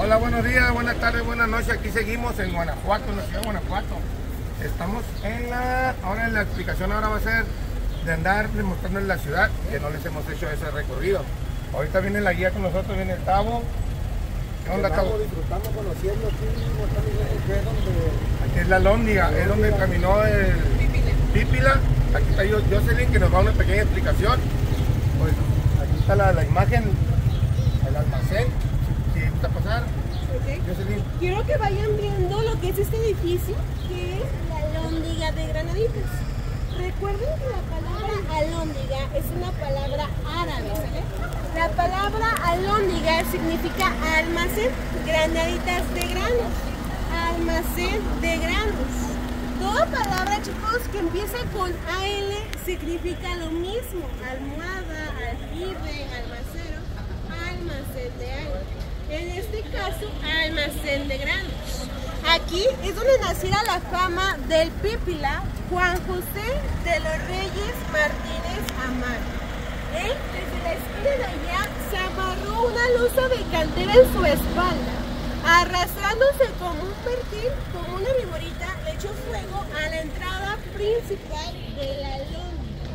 Hola, buenos días, buenas tardes, buenas noches. Aquí seguimos en Guanajuato, en la ciudad de Guanajuato. Estamos ahora en la explicación ahora va a ser de andar mostrándoles la ciudad, que no les hemos hecho ese recorrido. Ahorita viene la guía con nosotros, viene el Tavo. ¿Qué onda, Tavo? Disfrutando, conociendo aquí, mostrando donde... Aquí es la Lóndiga, es donde caminó el Pípila. Aquí está Jocelyn, que nos va a dar una pequeña explicación. Pues aquí está la imagen, el almacén. Si gusta pasar, Okay. Jocelyn. Quiero que vayan viendo lo que es este edificio, que es la Alhóndiga de Granaditas. Recuerden que la palabra alhóndiga es una palabra árabe, ¿sale? La palabra alhóndiga significa almacén, granaditas de granos, almacén de granos. Toda palabra, chicos, que empieza con AL significa lo mismo: almohada, aljibe, almacero, almacén de agua. En este caso, almacén de granos. Aquí es donde naciera la fama del Pípila Juan José de los Reyes Martínez Amaro. Él, desde la esquina de allá, se amarró una losa de cantera en su espalda, arrastrándose como un pertil, como una viborita, le echó fuego a la entrada principal de la lóndiga.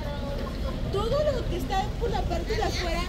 Todo lo que está por la parte de afuera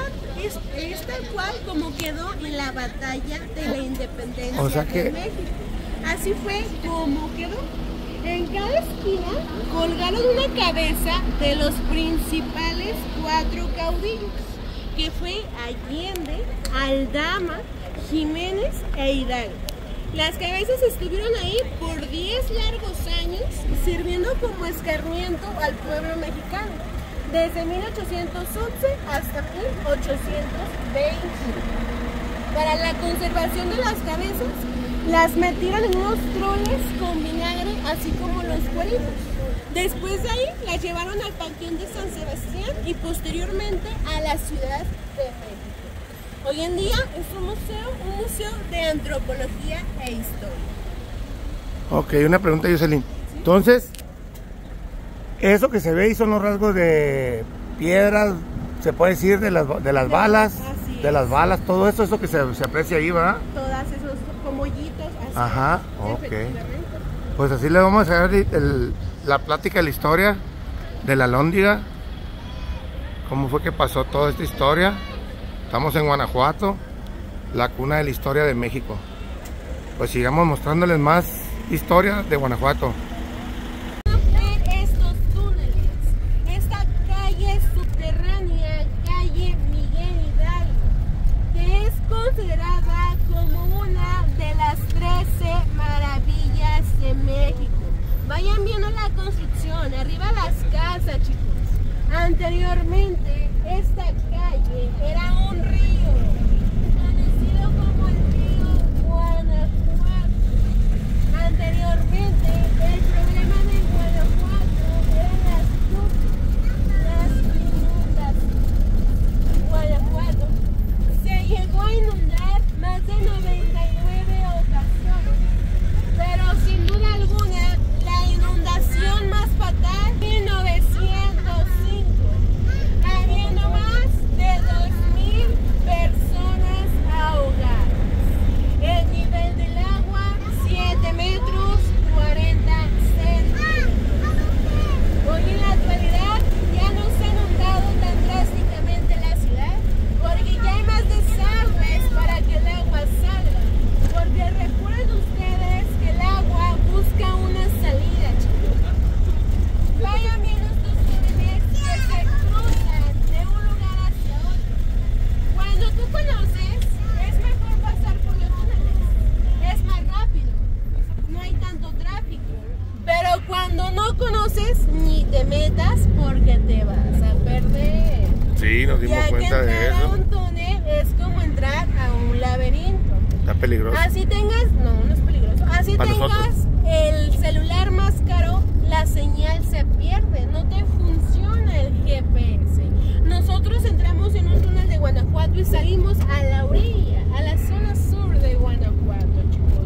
es tal cual como quedó en la batalla de la independencia de México. Así fue como quedó. En cada esquina colgaron una cabeza de los principales 4 caudillos, que fue Allende, Aldama, Jiménez e Hidalgo. Las cabezas estuvieron ahí por 10 largos años, sirviendo como escarmiento al pueblo mexicano, desde 1811 hasta 1820. Para la conservación de las cabezas, las metieron en unos troles con vinagre, así como los cueritos. Después de ahí, las llevaron al Panteón de San Sebastián y posteriormente a la Ciudad de México. Hoy en día es un museo de antropología e historia. Ok, una pregunta, Jocelyn. ¿Sí? Entonces, eso que se ve ahí son los rasgos de piedras, se puede decir, de las balas, de las balas, todo eso que se aprecia ahí, ¿verdad? Todas esos como hoyitos, así. Ajá, ok. Pues así le vamos a dar la plática de la historia de la Alhóndiga, cómo fue que pasó toda esta historia. Estamos en Guanajuato, la cuna de la historia de México. Pues sigamos mostrándoles más historia de Guanajuato. Considerada como una de las 13 maravillas de México. Vayan viendo la construcción, arriba las casas, chicos. Anteriormente esta calle era un río, conocido como el río Guanajuato. Anteriormente el problema de Guanajuato eran las inundaciones. Guanajuato se llegó a inundar más de 99 ocasiones, pero sin duda alguna la inundación más fatal, 1905, habiendo más de 2,000 personas ahogadas. El nivel del agua, 7 metros 40 centímetros. Hoy en la actualidad ya no se ha inundado tan drásticamente la ciudad, porque ya hay más desagües para que el agua salga. Porque recuerden ustedes que el agua busca una salida, chicos. Vayan viendo estos jóvenes que se cruzan de un lugar hacia otro. Cuando tú conoces, es mejor pasar por los túneles. Es más rápido, no hay tanto tráfico. Pero cuando no conoces, ni te metas porque te vas a perder. Sí, nos dimos cuenta de eso. A un túnel es como entrar a un laberinto. Está peligroso. Así tengas, no es peligroso. Así para tengas nosotros el celular más caro, la señal se pierde, no te funciona el GPS. Nosotros entramos en un túnel de Guanajuato y salimos a la orilla, a la zona sur de Guanajuato, chicos.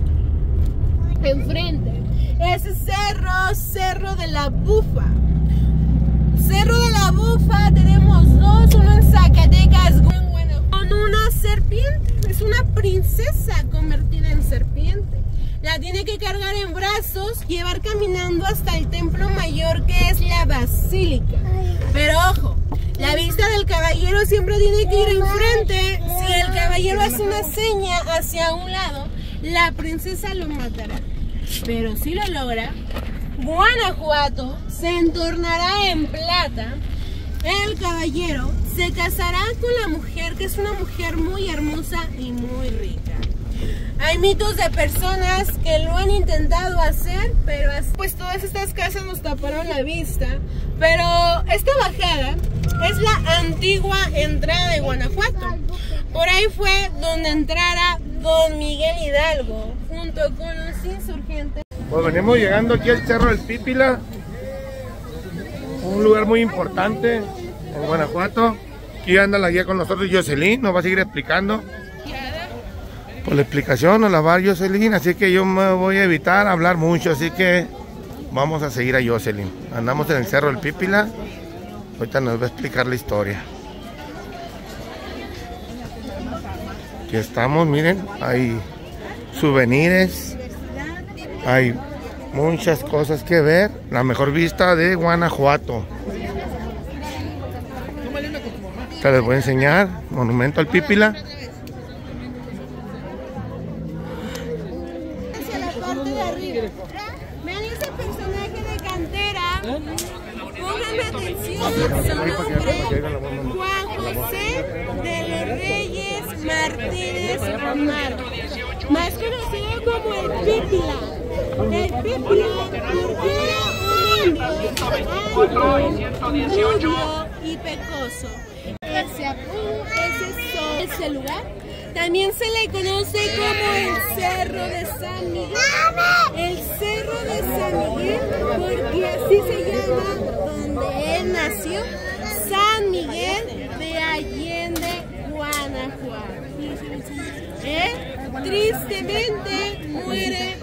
Enfrente, ese Cerro de la Bufa. Cerro de la Bufa tenemos dos, uno en Zacatecas, con una serpiente. es una princesa convertida en serpiente. La tiene que cargar en brazos, llevar caminando hasta el templo mayor, que es la basílica. Pero ojo, la vista del caballero siempre tiene que ir enfrente. Si el caballero hace una seña hacia un lado, la princesa lo matará. Pero si lo logra, Guanajuato se entornará en plata. El caballero se casará con la mujer, que es una mujer muy hermosa y muy rica. Hay mitos de personas que lo han intentado hacer, pero pues todas estas casas nos taparon la vista. Pero esta bajada es la antigua entrada de Guanajuato. Por ahí fue donde entrara Don Miguel Hidalgo, junto con los insurgentes. Pues venimos llegando aquí al Cerro del Pípila, un lugar muy importante en Guanajuato. Aquí anda la guía con nosotros, Jocelyn, nos va a seguir explicando. Por la explicación nos la va a dar Jocelyn, así que yo me voy a evitar hablar mucho, así que vamos a seguir a Jocelyn. Andamos en el Cerro del Pípila, ahorita nos va a explicar la historia. Aquí estamos, miren, hay souvenirs, hay muchas cosas que ver. La mejor vista de Guanajuato. Te les voy a enseñar, monumento al Pípila. Vean ese personaje de cantera. Pónganme atención. Su nombre, Juan José de los Reyes Martínez Romano, más conocido como el Pípila. El Pípila porque era un indio alto, rubio y pecoso. Ese lugar también se le conoce como el Cerro de San Miguel. El Cerro de San Miguel porque así se llama donde él nació, San Miguel de Allende, Guanajuato. Él tristemente muere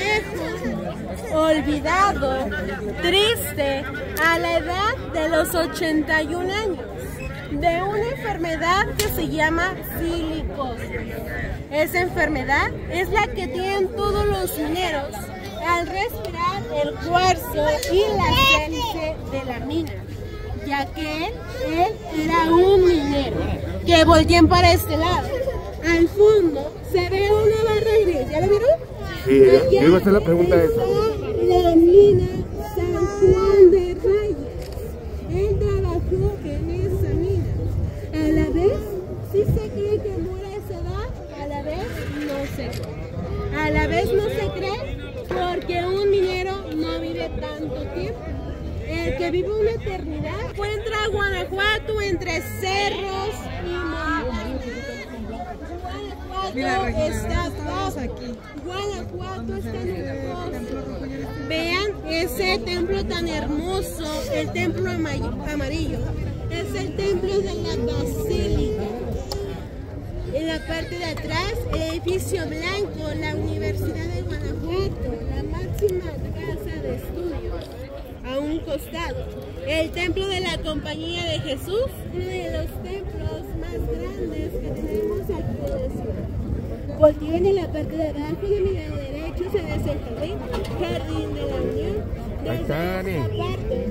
viejo, olvidado, triste, a la edad de los 81 años. De una enfermedad que se llama silicosis. Esa enfermedad es la que tienen todos los mineros al respirar el cuarzo y la hélice de la mina, ya que él era un minero. Que volteen para este lado. Al fondo se ve una barra gris, ¿ya lo vieron? Sí, yo iba a hacer la pregunta de eso. La mina San Juan de Rayas. Él trabajó en esa mina. A la vez, sí se cree que muere a esa edad, a la vez no se cree. A la vez no se cree porque un minero no vive tanto tiempo. El que vive una eternidad encuentra a Guanajuato entre cerros y montañas. Guanajuato está aquí. Guanajuato está en un pozo. Vean ese templo tan hermoso, el templo amarillo. Es el templo de la basílica. En la parte de atrás, el edificio blanco, la Universidad de Guanajuato, la máxima casa de estudios. A un costado, el templo de la Compañía de Jesús, uno de los templos más grandes que tenemos aquí en la ciudad. Volteen en la parte de abajo de mi lado derecho, se ve el jardín de la Unión. Desde esta parte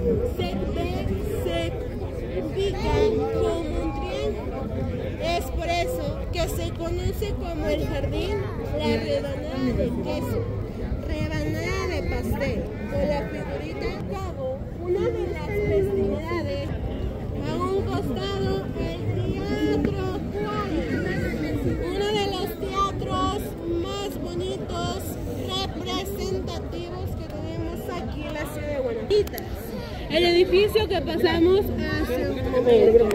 se ubica como un triángulo. Es por eso que se conoce como el jardín, la rebanada de queso, rebanada de pastel, con la figurita a cabo, una de las festividades. A un costado, el Teatro Juárez, uno de los teatros más bonitos, representativos que tenemos aquí en la ciudad de Guanajuato. El edificio que pasamos hace un momento.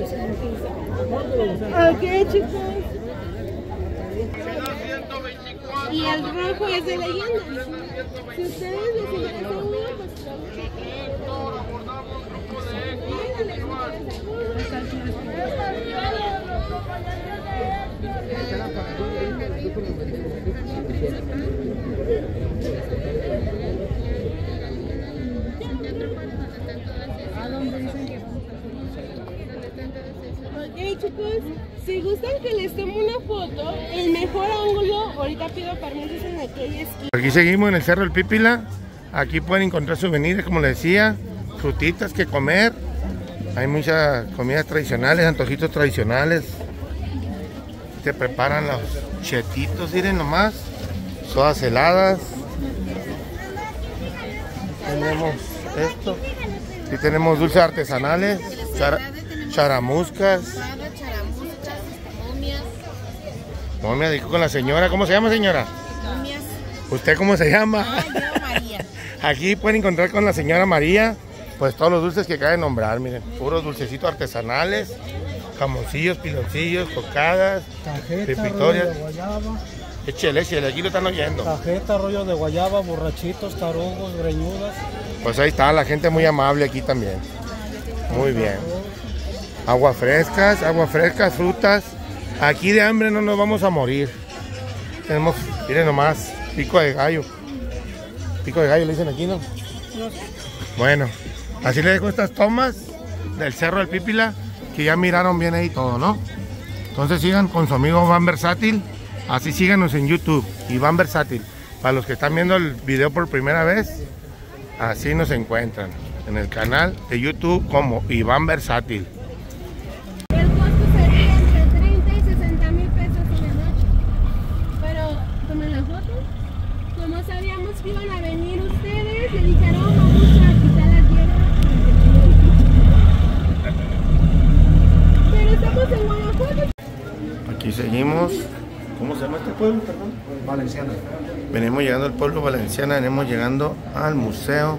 Ok, chicos. Y el rojo es de leyenda. Si ustedes les interesa uno, pues Ok, chicos, Si gustan que les tome una foto, el mejor ángulo, ahorita pido permiso, es en aquella esquina. Aquí seguimos en el Cerro del Pípila. Aquí pueden encontrar souvenirs, como les decía, frutitas que comer. Hay muchas comidas tradicionales, antojitos tradicionales. Se preparan los chetitos, miren nomás. Sodas heladas. Tenemos esto. Aquí tenemos dulces artesanales, charamuscas. Momias, dijo con la señora. ¿Cómo se llama, señora? Momias. ¿Usted cómo se llama? Yo, María. Aquí pueden encontrar con la señora María, pues todos los dulces que acaba de nombrar, miren, puros dulcecitos artesanales, jamoncillos, piloncillos, cocadas, pipitorias. Échele, aquí lo están oyendo. Cajeta, rollo de guayaba, borrachitos, tarugos, greñudas. Pues ahí está, la gente muy amable aquí también. Muy bien. Aguas frescas, frutas. Aquí de hambre no nos vamos a morir. Tenemos, miren nomás, pico de gallo. Pico de gallo le dicen aquí, ¿no? Bueno, así les dejo estas tomas del Cerro del Pípila, que ya miraron bien ahí todo, ¿no? Entonces sigan con su amigo Iván Versátil. Así síganos en YouTube, Iván Versátil. Para los que están viendo el video por primera vez, así nos encuentran en el canal de YouTube como Iván Versátil. El costo sería entre 30 y 60 mil pesos en la noche. Pero, tomen la foto. Como sabíamos que iban a venir ustedes, le dijeron, vamos a quitar las hierbas. Pero estamos en Guanajuato. Aquí seguimos. ¿Cómo se llama este pueblo, perdón? Valenciana. Venimos llegando al pueblo Valenciana, venimos llegando al museo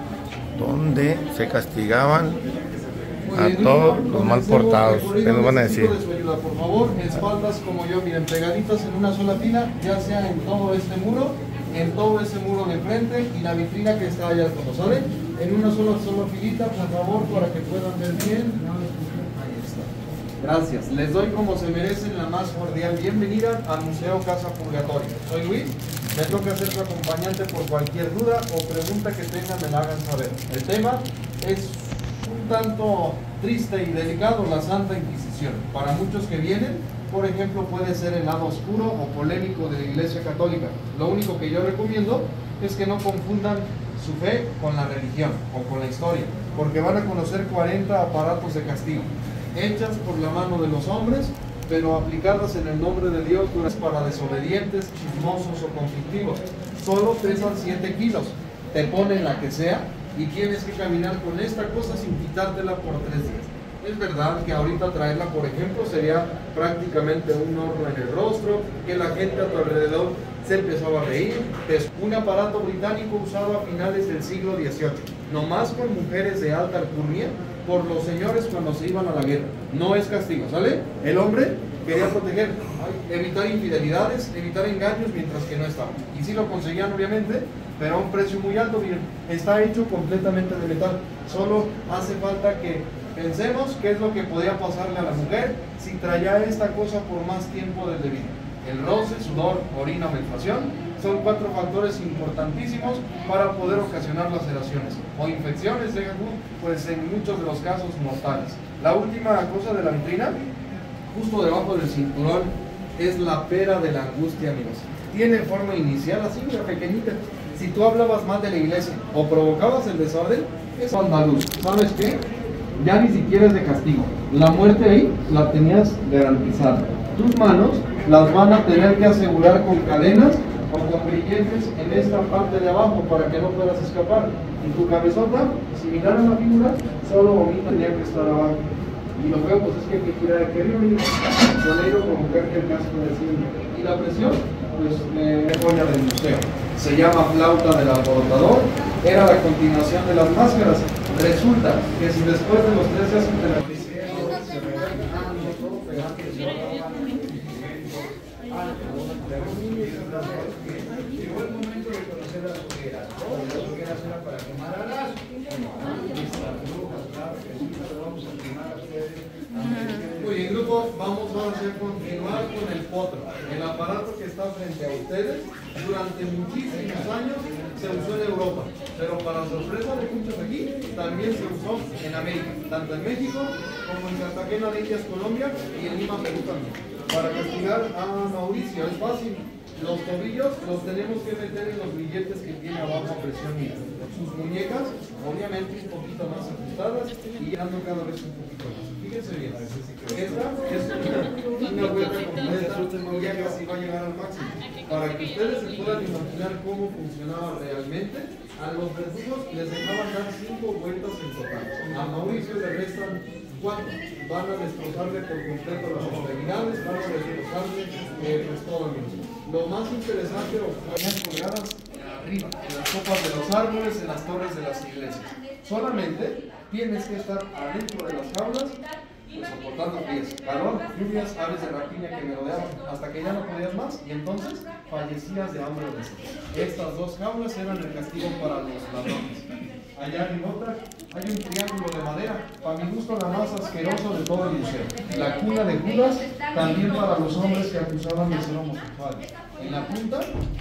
donde se castigaban a todos los mal portados. ¿Qué nos van a decir? Por favor, espaldas como yo, miren, pegaditas en una sola fila, ya sea en todo este muro, en todo ese muro de frente y la vitrina que está allá, como sale, en una sola filita, por favor, para que puedan ver bien. Ahí está. Gracias. Les doy como se merecen la más cordial bienvenida al Museo Casa Purgatorio. Soy Luis. Me toca ser su acompañante por cualquier duda o pregunta que tengan, me la hagan saber. El tema es un tanto triste y delicado, la Santa Inquisición. Para muchos que vienen, por ejemplo, puede ser el lado oscuro o polémico de la Iglesia Católica. Lo único que yo recomiendo es que no confundan su fe con la religión o con la historia, porque van a conocer 40 aparatos de castigo, hechas por la mano de los hombres, pero aplicadas en el nombre de Dios no es para desobedientes, chismosos o conflictivos. Solo pesan 7 kilos, te ponen la que sea y tienes que caminar con esta cosa sin quitártela por 3 días. Es verdad que ahorita traerla, por ejemplo, sería prácticamente un horno en el rostro, que la gente a tu alrededor se empezaba a reír. Es un aparato británico usado a finales del siglo XVIII, nomás con mujeres de alta alcurnia, por los señores cuando se iban a la guerra. No es castigo, ¿sale? El hombre quería proteger, evitar infidelidades, evitar engaños mientras que no estaba. Y sí lo conseguían, obviamente, pero a un precio muy alto. Miren, está hecho completamente de metal. Solo hace falta que pensemos qué es lo que podía pasarle a la mujer si traía esta cosa por más tiempo del debido. El roce, sudor, orina, menstruación son 4 factores importantísimos para poder ocasionar laceraciones o infecciones, pues en muchos de los casos mortales. La última cosa de la vitrina, justo debajo del cinturón, es la pera de la angustia, amigos. Tiene forma inicial así, una pequeñita. Si tú hablabas mal de la iglesia o provocabas el desorden, es andaluz. ¿Sabes qué? Ya ni siquiera es de castigo. La muerte ahí la tenías garantizada. Tus manos las van a tener que asegurar con cadenas o con grilletes en esta parte de abajo para que no puedas escapar. Y tu cabezota, similar a la figura, solo vomita, tenía que estar abajo. Y lo feo pues es que hay que tirar aquí arriba, con ello provocar que el casco descienda. Y la presión, pues joya del museo. Se llama flauta del alborotador, era la continuación de las máscaras. Resulta que si después de los 13 hacen terapia, se regalan todo pegando. Llegó el momento de conocer las hogueras. Las hogueras eran para quemar a las brujas, claro que sí, pero vamos a quemar a ustedes. Muy bien, grupo, vamos ahora a continuar con el potro. El aparato que está frente a ustedes durante muchísimos años se usó en Europa, pero para sorpresa de muchos aquí, también se usó en América, tanto en México como en Cartagena de Indias, Colombia, y en Lima, Perú también. Para castigar a Mauricio es fácil. Los tobillos los tenemos que meter en los grilletes que tiene abajo a presión mínima. Sus muñecas, obviamente, un poquito más ajustadas y llegando cada vez un poquito más. Fíjense bien, esta es una vuelta completa, ya casi va a llegar al máximo. Para que ustedes se puedan imaginar cómo funcionaba realmente, a los verdugos les dejaban dar 5 vueltas en total. A Mauricio le restan 4. Van a destrozarle por completo las extremidades, van a destrozarle pues todo el mismo. Lo más interesante o ponían colgadas arriba, en las copas de los árboles, en las torres de las iglesias. Solamente tienes que estar adentro de las jaulas, pues, soportando fríos, calor, lluvias, aves de rapiña que merodeaban, hasta que ya no podías más y entonces fallecías de hambre o de sed. Estas 2 jaulas eran el castigo para los ladrones. Allá en otra hay un triángulo de madera, para mi gusto la más asqueroso de todo el museo. La cuna de Judas, también para los hombres que acusaban de ser homosexuales. En la punta,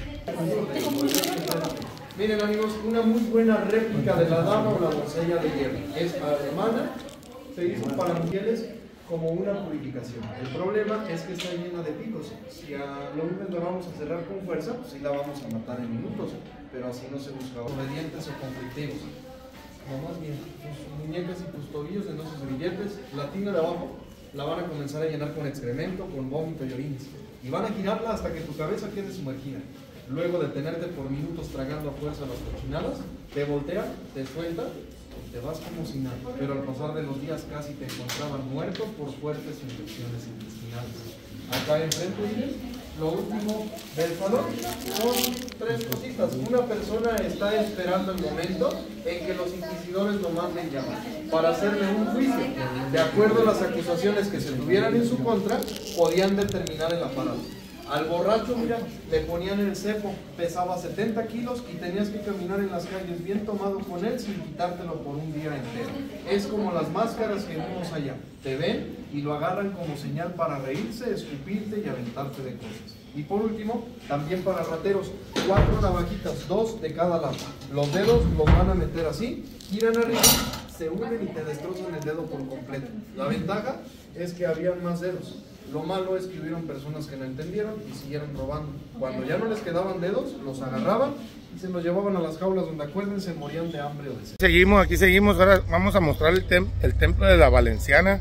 miren amigos, una muy buena réplica de la dama o la doncella de hierro. Es alemana, se hizo para mujeres como una purificación. El problema es que está llena de picos. Si a Lourdes la vamos a cerrar con fuerza, pues sí la vamos a matar en minutos, pero así no se busca obedientes o conflictivos. No, más bien, tus muñecas y tus tobillos en esos grilletes, la tina de abajo la van a comenzar a llenar con excremento, con vómito y orines. Y van a girarla hasta que tu cabeza quede sumergida. Luego de tenerte por minutos tragando a fuerza las cochinadas, te voltea, te suelta, te vas como si nada. Pero al pasar de los días casi te encontraban muerto por fuertes infecciones intestinales. Acá enfrente, miren, lo último del salón son 3 cositas. Una persona está esperando el momento en que los inquisidores lo manden llamar para hacerle un juicio. De acuerdo a las acusaciones que se tuvieran en su contra, podían determinar el aparato. Al borracho, mira, le ponían el cepo, pesaba 70 kilos y tenías que caminar en las calles bien tomado con él sin quitártelo por un día entero. Es como las máscaras que vimos allá. Te ven y lo agarran como señal para reírse, escupirte y aventarte de cosas. Y por último, también para rateros, 4 navajitas, 2 de cada lado. Los dedos los van a meter así, giran arriba, se unen y te destrozan el dedo por completo. La ventaja es que habían más dedos. Lo malo es que hubieron personas que no entendieron y siguieron robando. Cuando ya no les quedaban dedos, los agarraban y se los llevaban a las jaulas donde, acuérdense, morían de hambre o de sed. Aquí seguimos, ahora vamos a mostrar el templo de la Valenciana.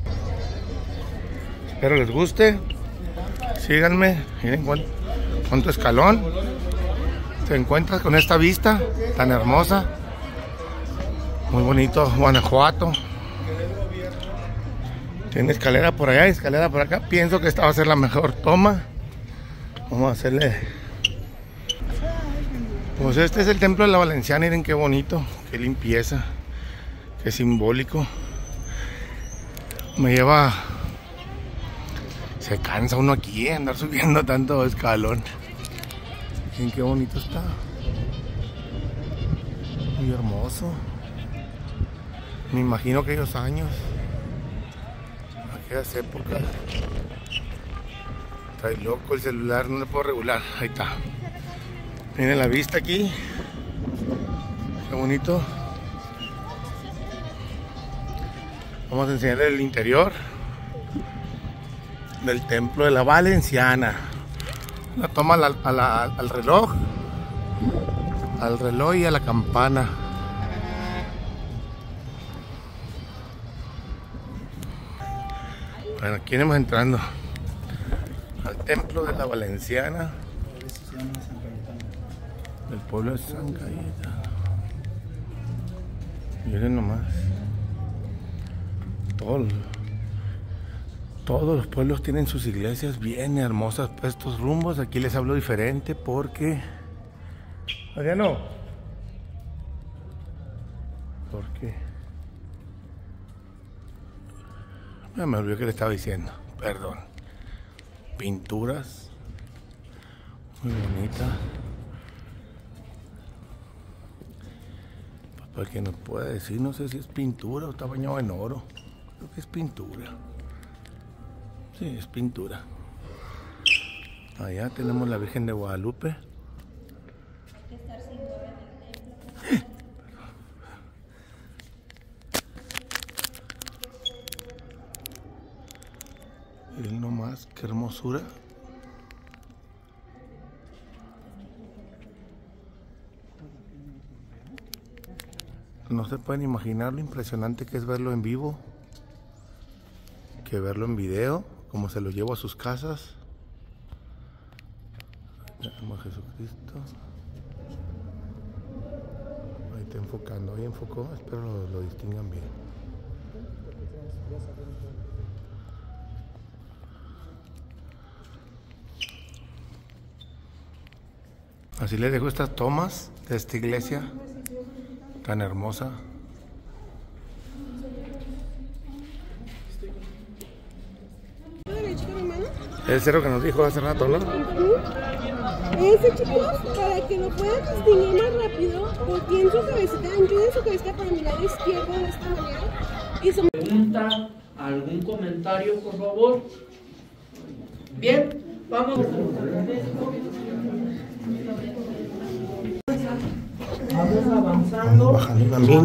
Espero les guste. Síganme, miren cuánto escalón. Te encuentras con esta vista tan hermosa. Muy bonito, Guanajuato. Tiene escalera por allá y escalera por acá. Pienso que esta va a ser la mejor toma. Vamos a hacerle. Pues este es el templo de la Valenciana. Miren qué bonito, qué limpieza, qué simbólico. Me lleva. Se cansa uno aquí andar subiendo tanto escalón. Miren qué bonito está. Muy hermoso. Me imagino aquellos años. Aquellas épocas. Está loco el celular, no lo puedo regular. Ahí está. Miren la vista aquí. Qué bonito. Vamos a enseñarles el interior del templo de la Valenciana. La toma al reloj. Al reloj y a la campana. Bueno, aquí iremos entrando al templo de la Valenciana del pueblo de San Cayetano. Miren nomás, todos los pueblos tienen sus iglesias bien hermosas por estos rumbos. Aquí les hablo diferente porque Adriano, ¿por qué? Me olvidé que le estaba diciendo, perdón. Pinturas muy bonitas. Para que nos pueda decir, no sé si es pintura o está bañado en oro. Creo que es pintura. Sí, es pintura. Allá tenemos la Virgen de Guadalupe. Miren nomás, qué hermosura. No se pueden imaginar lo impresionante que es verlo en vivo, que verlo en video, como se lo llevo a sus casas. Tenemos a Jesucristo. Ahí está enfocando, ahí enfocó, espero lo distingan bien. Así les dejo estas tomas de esta iglesia tan hermosa. Es el cerro que nos dijo hace rato, ¿no? Ese, chicos, para que lo puedan distinguir más rápido, volteen su cabecita, inclinen su cabecita para mi lado izquierdo de esta manera. Y su... Pregunta, algún comentario, por favor. Bien, vamos. Vamos avanzando. Bajando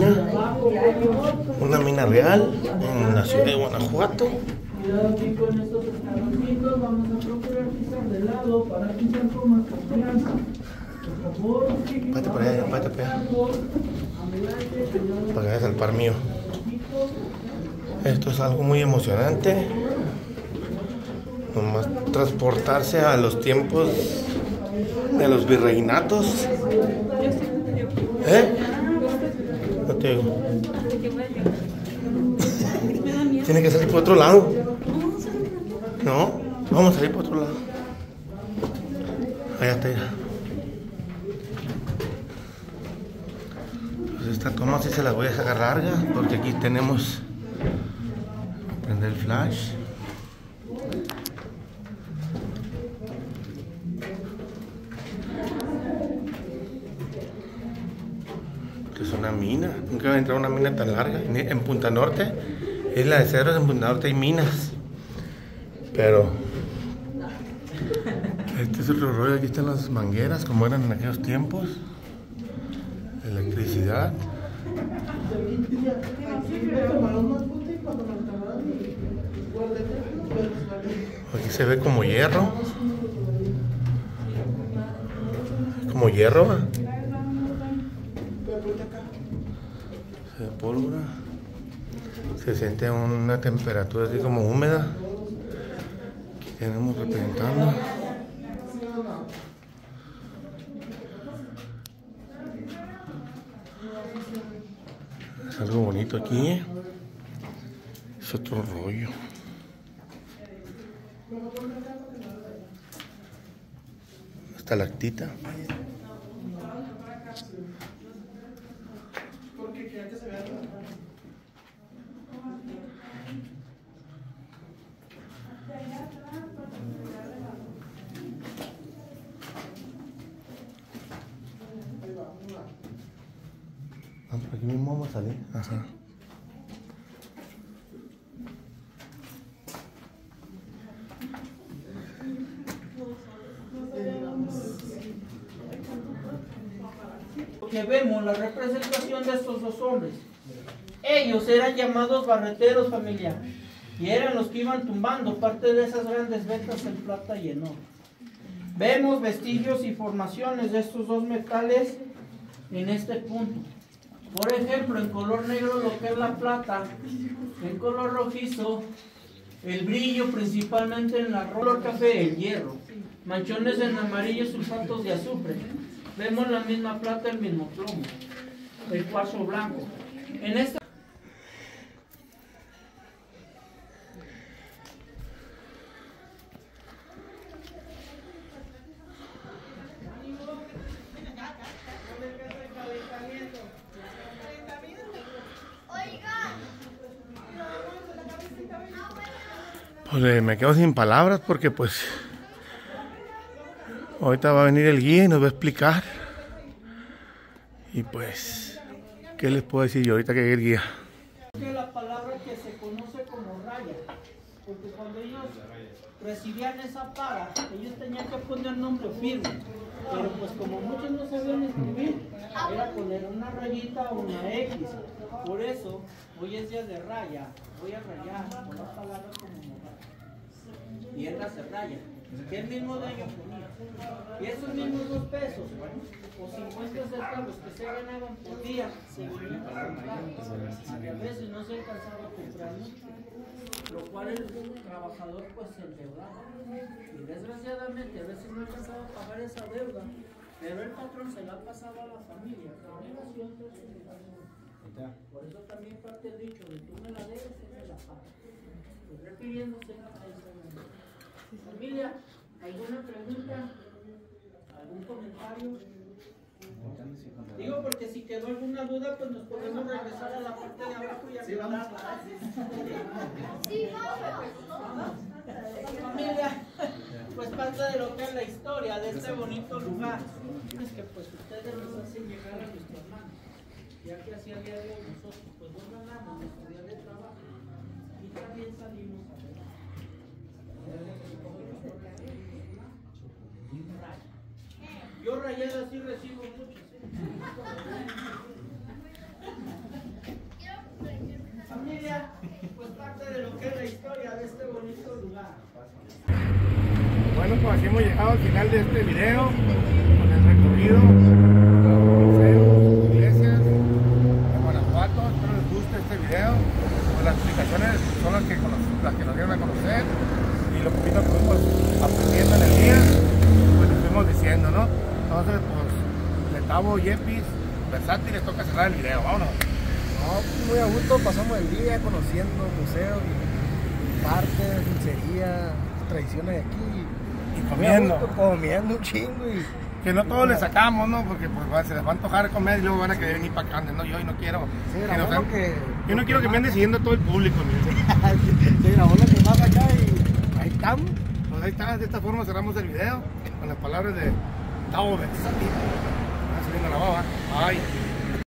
una mina real en la ciudad de Guanajuato. Cuidado aquí con estos escaloncitos, vamos a procurar pisar de lado para pisar con más confianza. Por favor, Pate para allá, pate para allá. Para que vayas al par mío. Esto es algo muy emocionante. Nomás transportarse a los tiempos de los virreinatos. ¿Eh? No te digo. Tiene que salir por otro lado. No, vamos a salir por otro lado. Allá está. Pues esta toma sí se las voy a dejar larga porque aquí tenemos. Prender el flash. Es una mina, nunca había entrado a una mina tan larga. En Punta Norte, Isla de Cedros, en Punta Norte hay minas. Pero este es otro rollo, aquí están las mangueras como eran en aquellos tiempos. Electricidad. Aquí se ve como hierro. Como hierro, ¿va? Se ve pólvora. Se siente una temperatura así como húmeda. Aquí tenemos representando. Es algo bonito aquí. Es otro rollo. Estalactita. Por aquí mismo vamos a salir. Ajá. Que vemos la representación de estos dos hombres. Ellos eran llamados barreteros, familia, y eran los que iban tumbando parte de esas grandes vetas en plata y en oro. Vemos vestigios y formaciones de estos dos metales en este punto. Por ejemplo, en color negro lo que es la plata, en color rojizo el brillo principalmente en la color café, el hierro, manchones en amarillo, sulfatos de azufre. Vemos la misma plata, el mismo plomo, el cuarzo blanco. En esta Pues me quedo sin palabras porque pues ahorita va a venir el guía y nos va a explicar. Y pues, ¿qué les puedo decir yo ahorita que llegue el guía? es la palabra que se conoce como raya, porque cuando ellos recibían esa paga, ellos tenían que poner nombre firme. Pero pues como muchos no sabían escribir, era poner una rayita o una X. Por eso, hoy es día de raya. Voy a rayar con una palabra como mojar. Y él la se raya. Que el mismo dueño ponía. Y esos mismos 2 pesos, o 50 centavos que se ganaban por día, se venían a comprar. Y a veces no se alcanzaba a comprar, ¿no? Lo cual el trabajador pues se endeudaba. Y desgraciadamente a veces no alcanzaba a pagar esa deuda, pero el patrón se la pasaba a la familia, generación tras generación. Por eso también parte el dicho de tú me la debes, él me la paga. Pues refiriéndose a esa manera. Familia, ¿alguna pregunta? ¿Algún comentario? Digo porque si quedó alguna duda, pues nos podemos regresar a la parte de abajo y aclararla. Sí, vamos. Familia, pues parte de lo que es la historia de este bonito lugar es que pues ustedes nos hacen llegar a nuestras manos, ya que hacia el día de hoy nosotros pues no ganamos nuestro día de trabajo y también salimos a ver. Yo rayadas sí recibo muchas. Familia, pues parte de lo que es la historia de este bonito lugar. Bueno, pues así hemos llegado al final de este video con el recorrido a los museos, iglesias de Guanajuato. Espero les guste este video. Pues las explicaciones son las que nos dieron a conocer y lo poquito que fuimos aprendiendo en el día, pues lo fuimos diciendo, ¿no? Entonces, pues, Letavo, Yepis, Versátil, les toca cerrar el video. Vámonos. No, muy a gusto, pasamos el día conociendo museos y partes, dulcería, tradiciones de aquí. Y comiendo. Comiendo un chingo y... Que no todos le sacamos, ¿no? Porque pues, se les va a antojar comer y luego van a querer venir para acá. No, yo hoy no quiero. Sí, que no sean- yo no quiero que me ande siguiendo todo el público. Se grabó lo que más acá y ahí estamos. Pues ahí está, de esta forma cerramos el video con las palabras de Letavo, Versátil.